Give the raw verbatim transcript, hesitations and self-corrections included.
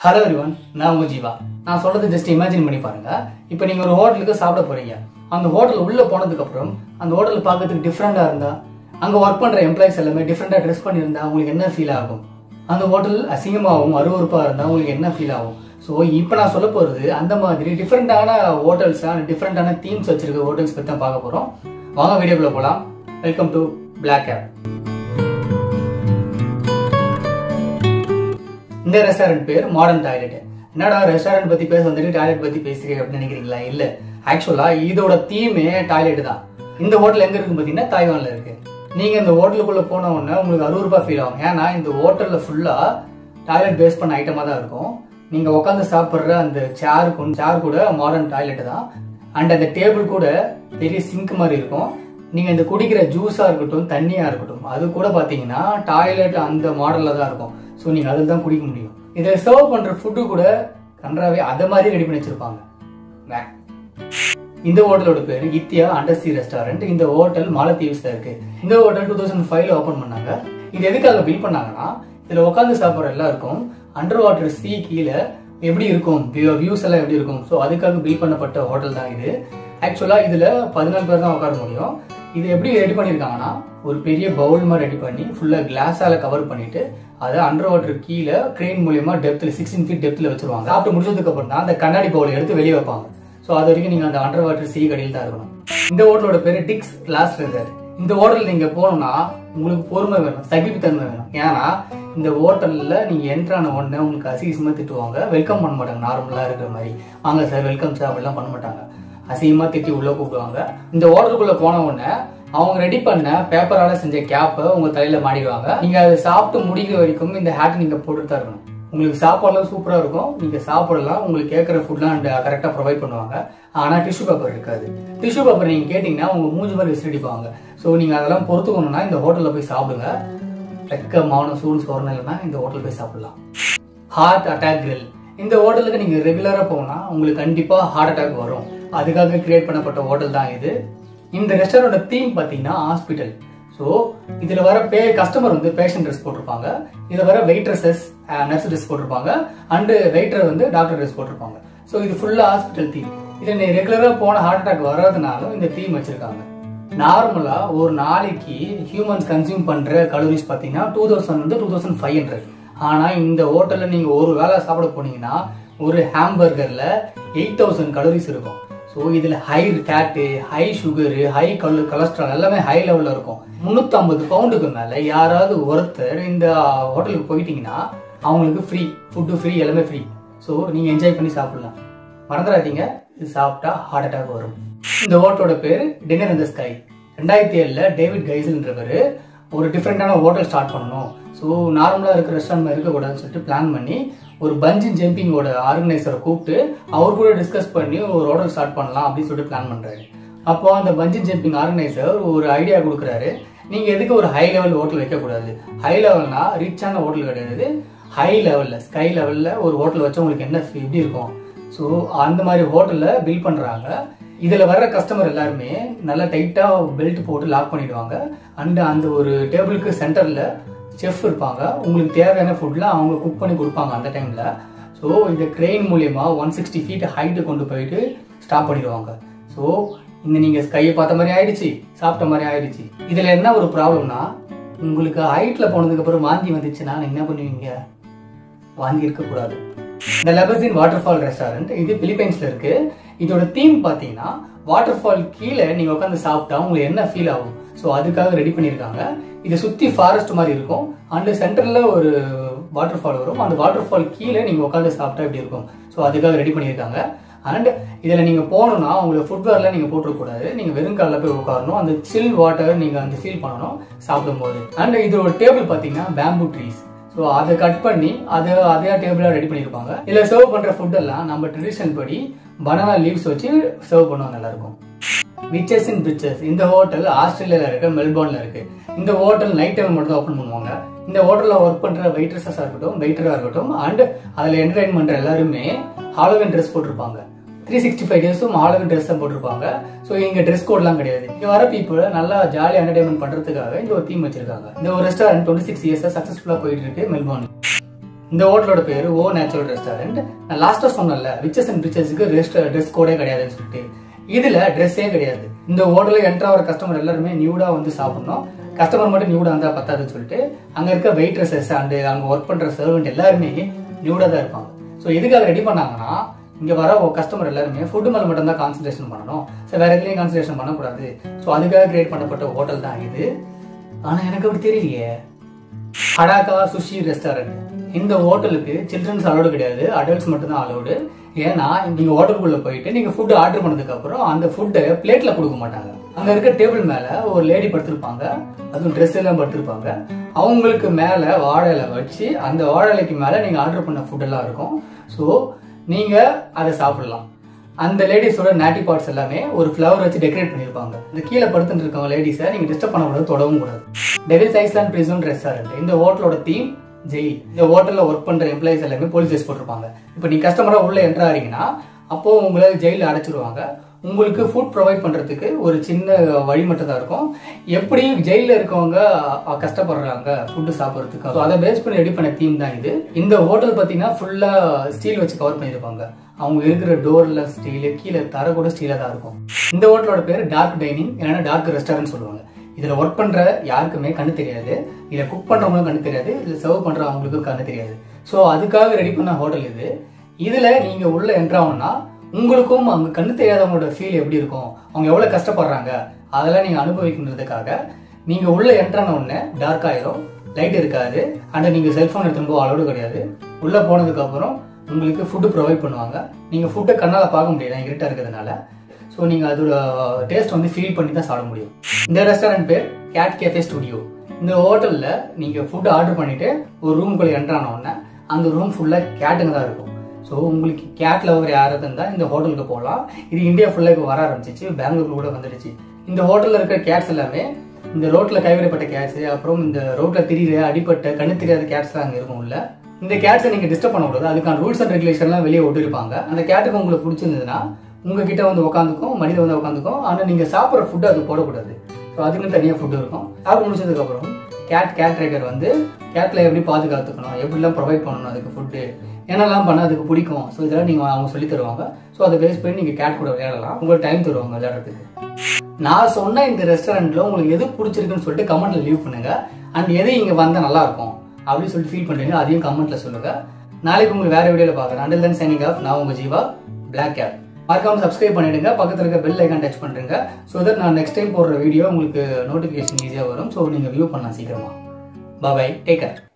Hello everyone, நான் உங்க ஜீவா. நான் சொல்றது ஜஸ்ட் இமேஜின் பண்ணி பாருங்க. இப்போ நீங்க ஒரு ஹோட்டலுக்கு சாப்பிட போறீங்க. அந்த ஹோட்டல் உள்ள போனதுக்கு அப்புறம் அந்த ஹோட்டல் பார்க்கறதுக்கு டிஃப்ரெண்டா இருந்தா, அங்க ஒர்க் பண்ற எம்ப்ளாயிஸ் எல்லாமே டிஃப்ரெண்டா ட்ரெஸ் பண்ணியிருந்தா உங்களுக்கு என்ன ஃபீல் ஆகும்? அந்த ஹோட்டல் அசிங்கமாகவும் அருவருப்பா இருந்தா உங்களுக்கு என்ன ஃபீல் ஆகும்? ஸோ இப்போ நான் சொல்ல போறது அந்த மாதிரி டிஃப்ரெண்டான ஹோட்டல்ஸ், டிஃப்ரெண்டான தீம்ஸ் வச்சிருக்க ஹோட்டல்ஸ் பத்தி தான் பார்க்க போறோம். வாங்க வீடியோக்குள்ள போலாம். Welcome to black cap. இந்த ரெஸ்டாரண்ட் பேர் மாடர்ன் டாய்லெட். என்னடா ரெஸ்டாரண்ட் பத்தி பேச வந்துட்டு டாய்லெட் பத்தி பேசுறீங்க அப்படின்னு நினைக்கிறீங்களா? இல்ல, ஆக்சுவலா இதோட தீமே டாய்லெட் தான். இந்த ஹோட்டல் எங்க இருக்கு பாத்தீங்கன்னா தாய்வான்ல இருக்கு. நீங்க இந்த ஹோட்டலுக்குள்ள போன உடனே உங்களுக்கு அறுபது ரூபாய் ஃபீல் ஆகும். ஏன்னா இந்த ஹோட்டல்ல ஃபுல்லா டாய்லெட் பேஸ் பண்ண ஐட்டமா தான் இருக்கும். நீங்க உட்காந்து சாப்பிடுற அந்த சேருக்கு சேர் கூட மாடர்ன் டாய்லெட் தான். அண்ட் அந்த டேபிள் கூட பெரிய சிங்க் மாதிரி இருக்கும். நீங்க இந்த குடிக்கிற ஜூஸா இருக்கட்டும், தண்ணியா இருக்கட்டும், அது கூட பாத்தீங்கன்னா டாய்லெட் அந்த மாடல்ல தான் இருக்கும். ஸோ நீங்க அதில் தான் குடிக்க முடியும். இதை சர்வ் பண்ற ஃபுட்டு கூட கன்றாவே அதை மாதிரி ரெடி பண்ணி வச்சிருப்பாங்க. இந்த ஹோட்டலோட பேரு இத்தியா அண்டர்சி ரெஸ்டாரண்ட். இந்த ஹோட்டல் மாலத்தீவ்ஸ்ல இருக்கு. இந்த ஹோட்டல் டூ தௌசண்ட் ஃபைவ்ல ஓபன் பண்ணாங்க. இது எதுக்காக பில்ட் பண்ணாங்கன்னா, இதுல உட்காந்து சாப்பிட்ற எல்லாருக்கும் அண்டர் வாட்டர் சீ கீழே எப்படி இருக்கும், வியூஸ் எல்லாம் எப்படி இருக்கும், ஸோ அதுக்காக பில்ட் பண்ணப்பட்ட ஹோட்டல் தான் இது. ஆக்சுவலா இதுல பதினாலு பேர் தான் உட்கார முடியும். இது எப்படி ரெடி பண்ணிருக்காங்கன்னா, ஒரு பெரிய பவுல் மாதிரி ரெடி பண்ணி ஃபுல்லா கிளாஸால கவர் பண்ணிட்டு அதை அண்டர் வாட்டர் கீழே கிரெயின் மூலியமா டெப்த்ல சிக்ஸ்டீன் ஃபீட் டெப்த்ல வச்சிருவாங்க. சாப்பிட்டு முடிச்சதுக்கு அப்புறம் தான் அந்த கண்ணாடி பவுலை எடுத்து வெளியே வைப்பாங்க. ஸோ அது வரைக்கும் நீங்க அந்த அண்டர் வாட்டர் சீ கடையில் தான் இருக்கணும். இந்த ஹோட்டலோட பேரு டிக்ஸ் லாஸ்ட் ரெசார்ட். இந்த ஹோட்டல் நீங்க போனோம்னா உங்களுக்கு பொறுமை வேணும், சகிப்புத்தன்மை வேணும். ஏன்னா இந்த ஹோட்டல்ல நீங்க என்ட்ரான உடனே உங்களுக்கு அசிங்கமா திட்டுவாங்க, வெல்கம் பண்ண மாட்டாங்க. நார்மலா இருக்கிற மாதிரி வாங்க சார், வெல்கம் சார் அப்படிலாம் பண்ண மாட்டாங்க. அசிங்கமா திட்டி உள்ள கூப்பிடுவாங்க. இந்த ஹோட்டலுக்குள்ள போன உடனே அவங்க ரெடி பண்ண பேப்பரால செஞ்ச கேப்பை உங்க தலையில மாடிடுவாங்க. நீங்க அதை சாப்பிட்டு முடிக்கிற வரைக்கும் இந்த ஹேட் நீங்க போட்டுட்டு தான் இருக்கணும். உங்களுக்கு சாப்பாடுலாம் சூப்பரா இருக்கும், நீங்க சாப்பிடலாம், உங்களுக்கு கேட்கற ஃபுட்லாம் கரெக்டா ப்ரொவைட் பண்ணுவாங்க. ஆனா டிஷ்யூ பேப்பர் இருக்காது. டிஷ்யூ பேப்பர் நீங்க கேட்டீங்கன்னா உங்க மூஞ்சி மாதிரி விசிடிப்பாங்க. ஸோ நீங்க அதெல்லாம் பொறுத்துக்கணும்னா இந்த ஹோட்டல்ல போய் சாப்பிடுங்க. வெக்க மௌனம் சூடு சோர்ணம் இல்லைன்னா இந்த ஹோட்டல் போய் சாப்பிடலாம். Heart attack grill. இந்த ஹோட்டலுக்கு நீங்க ரெகுலரா போனா உங்களுக்கு கண்டிப்பா ஹார்ட் அட்டாக் வரும். அதுக்காக கிரியேட் பண்ணப்பட்ட ஹோட்டல் தான் இது. இந்த ரெஸ்டாரண்டோட தீம் பாத்தீங்கன்னா ஹாஸ்பிட்டல். ஸோ இதுல வர பே கஸ்டமர் வந்து பேஷண்ட் ட்ரெஸ் போட்டிருப்பாங்க. இதுல வர வெயிட்ரஸஸ் நர்ஸ் ட்ரெஸ் போட்டிருப்பாங்க. அண்ட் வெயிட்டர் வந்து டாக்டர் ட்ரெஸ் போட்டிருப்பாங்க. ஸோ இது ஃபுல்லா ஹாஸ்பிட்டல் தீம். இதுல நீ ரெகுலரா போன ஹார்ட் அட்டாக் வர்றதுனாலும் இந்த தீம் வச்சிருக்காங்க. நார்மலா ஒரு நாளைக்கு ஹியூமன்ஸ் கன்சியூம் பண்ற கலோரிஸ் பாத்தீங்கன்னா டூ தௌசண்ட் வந்து டூ தௌசண்ட் ஃபைவ் ஹண்ட்ரட். ஆனா இந்த ஹோட்டல்ல நீங்க ஒரு வேளை சாப்பிட போனீங்கன்னா ஒரு ஹாம்பர்கர்ல எயிட் தௌசண்ட் கலோரிஸ் இருக்கும். ஸோ இதுல high fat, high sugar, high கலு கொலஸ்ட்ரால் எல்லாமே ஹை லெவல்ல இருக்கும். முன்னூத்தி ஐம்பது பவுண்டுக்கு மேல யாராவது ஒருத்தர் இந்த ஹோட்டலுக்கு போயிட்டீங்கன்னா அவங்களுக்கு ஃப்ரீ ஃபுட்டு, ஃப்ரீ எல்லாமே ஃப்ரீ. ஸோ நீங்க என்ஜாய் பண்ணி சாப்பிடலாம். மறந்துடாதீங்க, இது சாப்பிட்டா ஹார்ட் அட்டாக் வரும். இந்த ஹோட்டலோட பேரு டின்னர் இன் தி ஸ்கை. ரெண்டாயிரத்தி ஏழுல டேவிட் கைசல்ன்றவர் ஒரு டிஃப்ரெண்டான ஹோட்டல் ஸ்டார்ட் பண்ணணும், ஸோ நார்மலா இருக்கிற ரெஸ்டாரண்ட் இருக்கக்கூடாதுன்னு சொல்லிட்டு பிளான் பண்ணி ஒரு பஞ்சிங் ஜம்பிங்கோட ஆர்கனைசரை கூப்பிட்டு அவர் கூட டிஸ்கஸ் பண்ணி ஒரு ஹோட்டல் ஸ்டார்ட் பண்ணலாம் அப்படின்னு சொல்லிட்டு பிளான் பண்றாரு. அப்போ அந்த பஞ்சிங் ஜம்பிங் ஆர்கனைசர் ஒரு ஐடியா கொடுக்குறாரு. நீங்க எதுக்கு ஒரு ஹை லெவல் ஹோட்டல் வைக்கக்கூடாது? ஹை லெவல்னா ரிச்சான ஹோட்டல் கிடையாது, ஹை லெவல்ல ஸ்கை லெவல்ல ஒரு ஹோட்டல் வச்சா உங்களுக்கு என்ன எப்படி இருக்கும். ஸோ அந்த மாதிரி ஹோட்டல்ல பில்ட் பண்றாங்க. இதுல வர்ற கஸ்டமர் எல்லாருமே நல்லா டைட்டா பெல்ட் போட்டு லாக் பண்ணிடுவாங்க. அண்ட் அந்த ஒரு டேபிளுக்கு சென்டர்ல செஃப் இருப்பாங்க. உங்களுக்கு தேவையான ஃபுட்லாம் அவங்க குக் பண்ணி கொடுப்பாங்க அந்த டைம்ல. ஸோ இந்த கிரெயின் மூலியமா ஒன் சிக்ஸ்டி ஃபீட் ஹைட்டு கொண்டு போயிட்டு ஸ்டாப் பண்ணிடுவாங்க. ஸோ இந்த நீங்க ஸ்கையை பார்த்த மாதிரி ஆயிடுச்சு, சாப்பிட்ட மாதிரி ஆயிடுச்சு. இதுல என்ன ஒரு ப்ராப்ளம்னா, உங்களுக்கு ஹைட்ல போனதுக்கு அப்புறம் வாந்தி வந்துச்சுன்னா என்ன பண்ணுவீங்க? வாந்தி இருக்கக்கூடாது. இந்த லெபசின் வாட்டர் ஃபால் ரெஸ்டாரண்ட் இது பிலிப்பைன்ஸ்ல இருக்கு. இதோட தீம் பாத்தீங்கன்னா வாட்டர் ஃபால் கீழே நீங்க உட்காந்து சாப்பிட்டா உங்களுக்கு என்ன ஃபீல் ஆகும், ஸோ அதுக்காக ரெடி பண்ணிருக்காங்க. இதை சுத்தி ஃபாரஸ்ட் மாதிரி இருக்கும். அண்ட் சென்டர்ல ஒரு வாட்டர் ஃபால் வரும். அந்த வாட்டர் ஃபால் கீழே நீங்க உட்காந்து சாப்பிட்டா எப்படி இருக்கும், ஸோ அதுக்காக ரெடி பண்ணியிருக்காங்க. அண்ட் இதுல நீங்க போகணும்னா உங்களுக்கு ஃபுட்வேர்ல நீங்க போட்டுக்கூடாது, நீங்க வெறும் காலில் போய் உட்காரணும். அந்த சில் வாட்டர் நீங்க அந்த ஃபீல் பண்ணணும் சாப்பிடும் போது. அண்ட் இதோட டேபிள் பாத்தீங்கன்னா பேம்பூ ட்ரீஸ். ஸோ அதை கட் பண்ணி அதை அதே டேபிளா ரெடி பண்ணியிருப்பாங்க. இதில் சர்வ் பண்ற ஃபுட் எல்லாம் நம்ம ட்ரெடிஷனல் படி பனானா லீவ்ஸ் வச்சு சர்வ் பண்ணுவோம், நல்லா இருக்கும். Witches in britches. இந்த ஹோட்டல் ஆஸ்திரேலியால இருக்க மெல்போர்ன்ல இருக்கு. இந்த ஹோட்டல் நைட் டைம் மட்டும் தான் ஓப்பன் பண்ணுவாங்க. இந்த ஹோட்டல்ல ஒர்க் பண்ற வெயிட்ரஸா இருக்கட்டும், வெயிட்டரா இருக்கட்டும், அண்ட் அதுல என்டர்டைன் பண்ற எல்லாருமே ஹாலோவின் ட்ரெஸ் போட்டிருப்பாங்க. த்ரீ சிக்ஸ்டி ஃபைவ் டேஸும் ஹாலோவின் ட்ரெஸ் தான் போட்டிருப்பாங்க. ஸோ இங்க ட்ரெஸ் கோட்லாம் கிடையாது. இங்க வர பீப்புள் நல்லா ஜாலியா என்டர்டைன்மெண்ட் பண்றதுக்காக இந்த ஒரு தீம் வச்சிருக்காங்க. இந்த ஒரு ரெஸ்டாரண்ட் டுவெண்ட்டி சிக்ஸ் இயர்ஸா சக்சஸ்ஃபுல்லா போயிட்டு இருக்கு மெல்போர்ன். இந்த ஹோட்டலோட பேரு ஓ நேச்சுரல் ரெஸ்டாரண்ட். நான் லாஸ்டா சொன்னல ரிச்சஸ் அண்ட் ரிச்சஸ்க்கு ரெஸ்ட் ட்ரெஸ் கோடே கிடையாதுன்னு சொல்லிட்டு, இதுல ட்ரெஸ்ஸே கிடையாது. இந்த ஹோட்டல்ல என்டர் ஆகிற கஸ்டமர் எல்லாருமே நியூடா வந்து சாப்பிடணும். கஸ்டமர் மட்டும் நியூடா இருந்தா பத்தாதுன்னு சொல்லிட்டு அங்க இருக்க வெயிட்ரஸஸ் அண்ட் அங்க ஒர்க் பண்ற சர்வெண்ட் எல்லாருமே நியூடா தான் இருப்பாங்க. ஸோ எதுக்காக ரெடி பண்ணாங்கன்னா, இங்க வர கஸ்டமர் எல்லாருமே ஃபுட்டு மேல மட்டும் தான் கான்சன்ட்ரேஷன் பண்ணணும், ஸோ வேற எதுலையும் கான்சன்ட்ரேஷன் பண்ணக்கூடாது. ஸோ அதுக்காக கிரியேட் பண்ணப்பட்ட ஹோட்டல் தான் இது. ஆனா எனக்கு அப்படி தெரியலையே. Hadaka sushi restaurant. இந்த ஹோட்டலுக்கு சில்ட்ரன்ஸ் அலோடு கிடையாது, அடல்ட்ஸ் மட்டும் தான் அலோடு. ஏன்னா நீங்க ஹோட்டலுக்குள்ள போயிட்டு நீங்க ஃபுட் ஆர்டர் பண்ணதுக்கு அப்புறம் அந்த ஃபுட்டை பிளேட்ல கொடுக்க மாட்டாங்க. அங்க இருக்க டேபிள் மேல ஒரு லேடி படுத்திருப்பாங்க, அதுவும் ட்ரெஸ் எல்லாம் படுத்திருப்பாங்க. அவங்களுக்கு மேல வாழை வச்சு அந்த வாழைக்கு மேல நீங்க ஆர்டர் பண்ண ஃபுட் எல்லாம் இருக்கும். ஸோ நீங்க அதை சாப்பிடலாம். அந்த லேடிஸோட நாட்டி பார்ட்ஸ் எல்லாமே ஒரு ஃபிளவர் வச்சு டெக்கரேட் பண்ணிருப்பாங்க. இந்த கீழே படுத்துட்டு இருக்கவங்க லேடிஸை நீங்க டிஸ்டர்ப் பண்ணக்கூடாது, தொடவும் கூடாது. Devil's island prison restaurant. இந்த ஹோட்டலோட தீம் ஜெயில். இந்த ஹோட்டல்ல ஒர்க் பண்ற எம்ப்ளாயிஸ் எல்லாமே போலீஸ் ட்ரெஸ் போட்டிருப்பாங்க. இப்போ நீ கஸ்டமரா உள்ள என்டர் ஆறீங்கன்னா அப்போ உங்களை ஜெயில அடைச்சிருவாங்க. உங்களுக்கு ஃபுட் ப்ரொவைட் பண்றதுக்கு ஒரு சின்ன வழி மட்டும் தான் இருக்கும். எப்படி ஜெயில இருக்கவங்க கஷ்டப்படுறாங்க ஃபுட்டு சாப்பிட்றதுக்கு, அதை பேஸ் பண்ணி ரெடி பண்ண தீம் தான் இது. இந்த ஹோட்டல் பார்த்தீங்கன்னா ஃபுல்லா ஸ்டீல் வச்சு கவர் பண்ணியிருப்பாங்க. அவங்க இருக்கிற டோர்ல ஸ்டீலு, கீழே தர கூட ஸ்டீலா தான் இருக்கும். இந்த ஹோட்டலோட பேர் டார்க் டைனிங், இல்லைன்னா டார்க் ரெஸ்டாரண்ட் சொல்லுவாங்க. இதுல ஒர்க் பண்ற யாருக்குமே கண்ணு தெரியாது, இதை குக் பண்றவங்களும் கண்ணு தெரியாது, இதுல சர்வ் பண்றவங்களுக்கும் கண்ணு தெரியாது. ஸோ அதுக்காக ரெடி பண்ண ஹோட்டல் இது. இதுல நீங்க உள்ள என்ட்ரு ஆகணும்னா உங்களுக்கும் அங்க கண்ணு தெரியாதவங்களோட ஃபீல் எப்படி இருக்கும், அவங்க எவ்வளவு கஷ்டப்படுறாங்க, அதெல்லாம் நீங்க அனுபவிக்கிறதுக்காக நீங்க உள்ள என்ட்ரான உடனே டார்க் ஆயிரும், லைட் இருக்காது, அண்ட் நீங்க செல்போன் எடுத்துட்டு போக அலோடு கிடையாது. உள்ள போனதுக்கு அப்புறம் உங்களுக்கு ஃபுட்டு ப்ரொவைட் பண்ணுவாங்க. நீங்க ஃபுட்டை கண்ணால பார்க்க முடியாது, இருட்டா இருக்கிறதுனால. ஸோ நீங்க அதோட டேஸ்ட் வந்து ஃபீல் பண்ணி தான் சாப்பிட முடியும். இந்த ரெஸ்டாரண்ட் பேர் கேட் கேஃபே ஸ்டுடியோ. இந்த ஹோட்டல்ல நீங்க ஃபுட் ஆர்டர் பண்ணிட்டு ஒரு ரூமுக்குள்ள என்ட்ரு ஆன உடனே அந்த ரூம் ஃபுல்லா கேட்டுங்க தான் இருக்கும். ஸோ உங்களுக்கு கேட் லவர் யாராவது இருந்தால் இந்த ஹோட்டலுக்கு போகலாம். இது இந்தியா ஃபுல்லாக இப்போ வர ஆரம்பிச்சிச்சு, பெங்களூர் கூட வந்துடுச்சு. இந்த ஹோட்டலில் இருக்கிற கேட்ஸ் எல்லாமே இந்த ரோட்டில் கைவிடப்பட்ட கேட்ஸு, அப்புறம் இந்த ரோட்டில் திரியிற அடிப்பட்ட கண்ணு தெரியாத கேட்ஸ்லாம் அங்கே இருக்கும் உள்ள. இந்த கேட்ஸை நீங்கள் டிஸ்டர்ப் பண்ணக்கூடாது, அதுக்கான ரூல்ஸ் அண்ட் ரெகுலேஷன்லாம் வெளியே விட்டுருப்பாங்க. அந்த கேட்டுக்கு உங்களுக்கு பிடிச்சிருந்ததுன்னா உங்ககிட்ட வந்து உட்காந்துக்கும், மனித வந்து உட்காந்துக்கும். ஆனால் நீங்கள் சாப்பிட்ற ஃபுட்டு அது போடக்கூடாது. ஸோ அதுக்குன்னு தனியாக ஃபுட்டு இருக்கும். சாப்பிட்டு முடிச்சதுக்கப்புறம் கேட் கேட் ரைடர் வந்து கேட்டில் எப்படி பாதுகாத்துக்கணும், எப்படிலாம் ப்ரொவைட் பண்ணணும், அதுக்கு ஃபுட்டு என்னெல்லாம் பண்ணால் அதுக்கு பிடிக்கும். ஸோ இதெல்லாம் நீங்கள் அவங்க சொல்லி தருவாங்க. ஸோ அதை பேஸ் பண்ணி நீங்கள் கேட் கூட விளையாடலாம், உங்களுக்கு டைம் தருவாங்க விளையாடுறதுக்கு. நான் சொன்ன இந்த ரெஸ்டாரண்ட்டில் உங்களுக்கு எது பிடிச்சிருக்குன்னு சொல்லிட்டு கமெண்ட்டில் லீவ் பண்ணுங்கள். அண்ட் எது இங்கே வந்தால் நல்லாயிருக்கும் அப்படின்னு சொல்லிட்டு ஃபீல் பண்ணுறீங்க, அதையும் கமெண்ட்டில் சொல்லுங்கள். நாளைக்கு உங்களுக்கு வேறு வீடியோவில் பார்க்குறேன். Until then signing off. நான் உங்கள் ஜீவா, பிளாக் கேட். மறக்காம சப்ஸ்கிரைப் பண்ணிடுங்க, பக்கத்தில் இருக்க பெல் ஐக்கான் டச் பண்ணுறேங்க. ஸோ தட் நான் நெக்ஸ்ட் டைம் போடுற வீடியோ உங்களுக்கு நோட்டிஃபிகேஷன் ஈஸியாக வரும். ஸோ நீங்கள் வியூ பண்ணலாம் சீக்கிரமாக. Bye, take care.